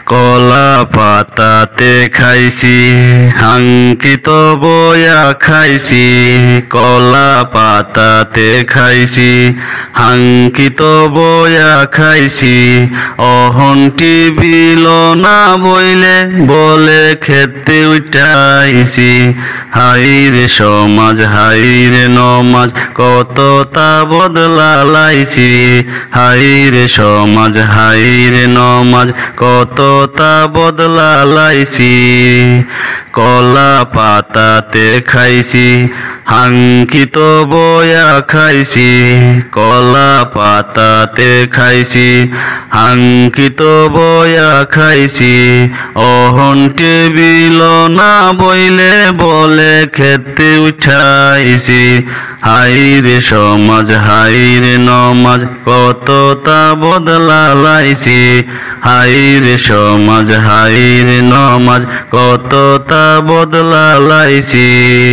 কলা পাতাতে খাইছি হাঙ্কিত বয়া খাইছি, কলা পাতাতে খাইছি হাঙ্কিত বয়া খাইছি। অহন্টি বিল না বইলে বলে খেতে উঠাইছি। হাইরে সমাজ হাইরে নমাজ কতটা বদলালাইছি। হাইরে সমাজ হাইরে নমাজ কতটা বদলালাইছি। কলা পাতাতে খাইছি হাঙ্কিত বয়া খাইছি, কলা পাতাতে খাইছি হাঙ্কিত বয়া খাইছি। অহন্টে বিল না বইলে বলে খেতে উঠাইছি। হাইরে সমাজ হাইরে নমাজ কতটা বদলালাইছি। হাইরে সমাজ হাইরে নমাজ কতটা বদলালাইছি।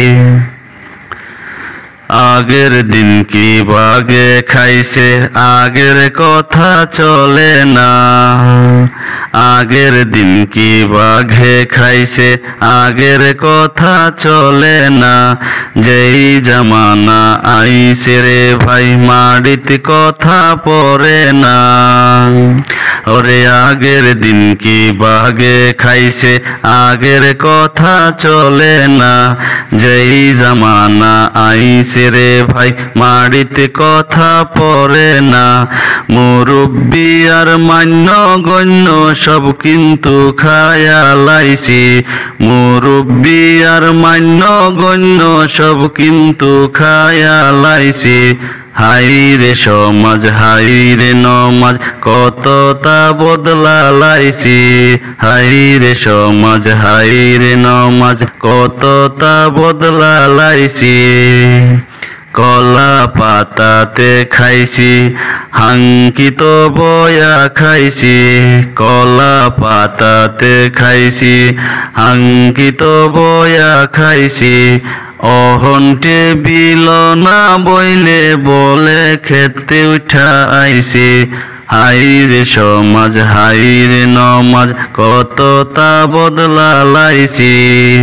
আগের দিন কি বাগে খাইছে আগের কথা চলে না। আগের দিন কি বাঘে খাইছে আগের কথা চলে না। যেই জামানা আইছে রে ভাই মাড়িত কথা পড়ে না। ওরে আগের দিন কি বাগে খাইছে আগের কথা চলে না। যেই জামানা আইছে রে ভাই মাড়িতে কথা পড়ে না। মুরব্বি আর মান্য গণ্য সব কিন্তু খায়ালাইছি। মুরব্বি আর মান্য গণ্য সব কিন্তু খায়ালাইছি। হাইরে সমাজ হাইরে নমাজ কতটা বদলালাইছি। হাইরে সমাজ হাইরে নমাজ কতটা বদলালাইছি। কলা পাতাতে খাইছি হাঙ্কিত বয়া খাইছি, কলা পাতাতে খাইছি হাঙ্কিত বয়া খাইছি। অহন্টে বিল না বইলে বলে খেতে উঠাইছি। হাইরে সমাজ হাইরে নমাজ কতটা বদলালাইছি।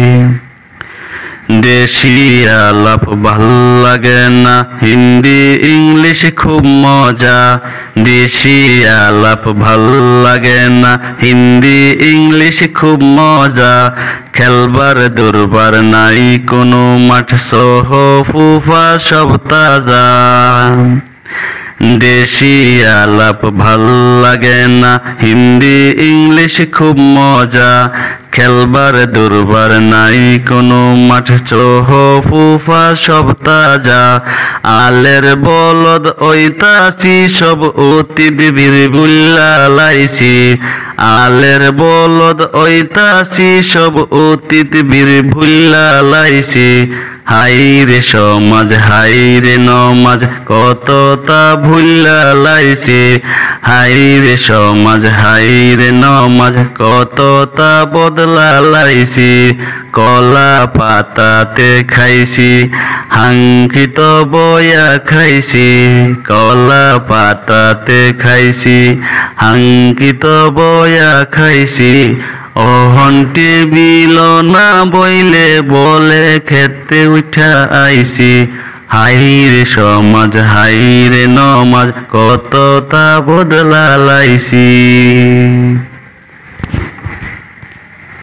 দেশি আলাপ ভাল লাগে না হিন্দি ইংলিশ খুব মজা। দেশি আলাপ ভাল লাগে না হিন্দি ইংলিশ খুব মজা। খেলবার দুর্বার নাই কোনো মাঠ সহ ফুফা সব তাজা। দেশি আলাপ ভাল লাগে না হিন্দি ইংলিশ খুব মজা। খেলবার দুর্বার নাই কোনো মাঠ চোহ ফুফা সব তাজা। আলের বলদ ঐতাছি সব অতীত বীর ভুল্লালাইছি। আলের বলদ ঐতাছি সব অতীত বীর ভুল্লালাইছি। হাইরে সমাজ হাইরে নমাজ কতটা ভুল্লালাইছি। হাইরে সমাজ হাইরে নমাজ কতটা বদলালাইছি। কলা পাতাতে খাইছি হাঙ্কিত বয়া খাইছি, কলা পাতাতে খাইছি হাঙ্কিত বয়া খাইছি। অহন্টে বিল না বইলে বলে খেতে উঠাইছি। হাইরে সমাজ হাইরে নমাজ কতটা বদলালাইছি।